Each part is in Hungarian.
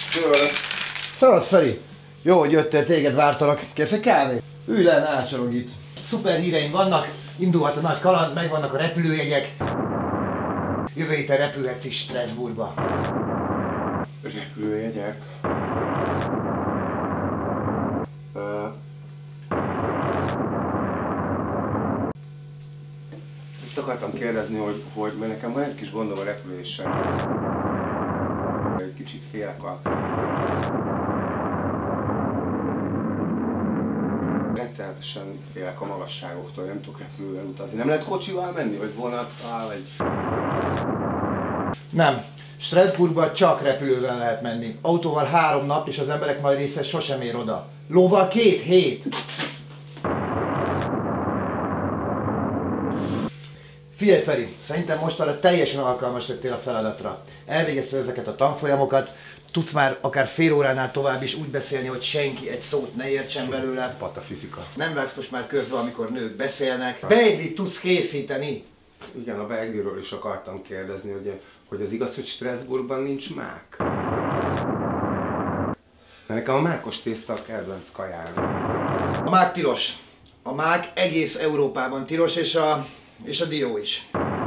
Szavasz, Feri! Jó, hogy jöttél, téged vártalak. Kérsz egy kávét? Ülj le, ne ácsorogj itt. Szuper híreim vannak, indulhat a nagy kaland, megvannak a repülőjegyek. Jövő héten repülhetsz is Strasbourgba. Repülőjegyek? Ezt akartam kérdezni, hogy mert nekem van egy kis gondom a repüléssel. Egy kicsit félek a... Rettenetesen félek a magasságoktól, nem tudok repülővel utazni. Nem lehet kocsival menni, vagy vonattal, vagy... Nem. Strasbourgba csak repülővel lehet menni. Autóval 3 nap, és az emberek nagy része sosem ér oda. Lóval 2 hét! Figyelj, Feri, szerintem mostanra teljesen alkalmas lettél a feladatra. Elvégezted ezeket a tanfolyamokat, tudsz már akár fél óránál tovább is úgy beszélni, hogy senki egy szót ne értsen belőle. Patafizika. Nem vágsz most már közbe, amikor nők beszélnek. Beiglit tudsz készíteni. Igen, a beigliről is akartam kérdezni, hogy az igaz, hogy Strasbourgban nincs mák? Mert nekem a mákos tészta a kedvenc kajám. A mák tilos. A mák egész Európában tilos, és a dió is.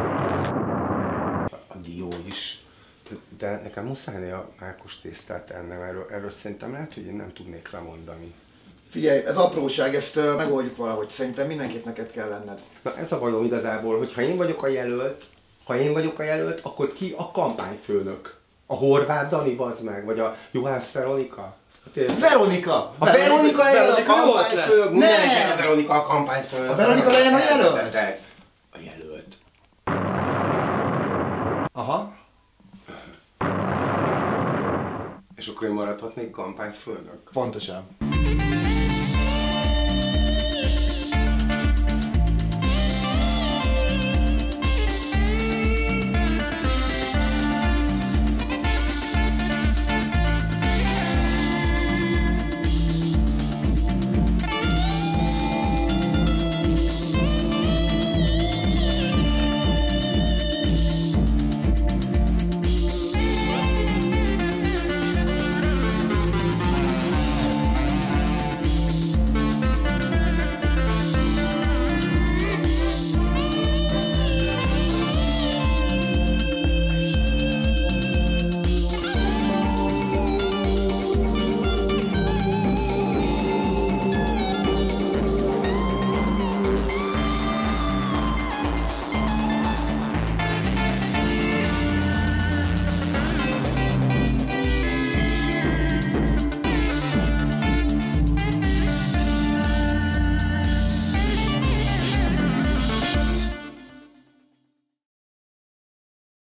A dió is. De nekem muszáj a mákos tésztát ennem, erről szerintem lehet, hogy én nem tudnék lemondani. Figyelj, ez apróság, ezt megoldjuk valahogy. Szerintem mindenképp neked kell lenned. Na ez a bajom igazából, hogy ha én vagyok a jelölt, akkor ki a kampányfőnök? A Horváth Dani, bazd meg, vagy a Juhász Veronika? Veronika! A Veronika legyen a Veronika kampányfőnök! Nem! Ne, a Veronika a kampányfőnök! A Veronika legyen a jelölt! A jelölt. Aha. És akkor én maradhatnék kampányfőnök? Pontosan.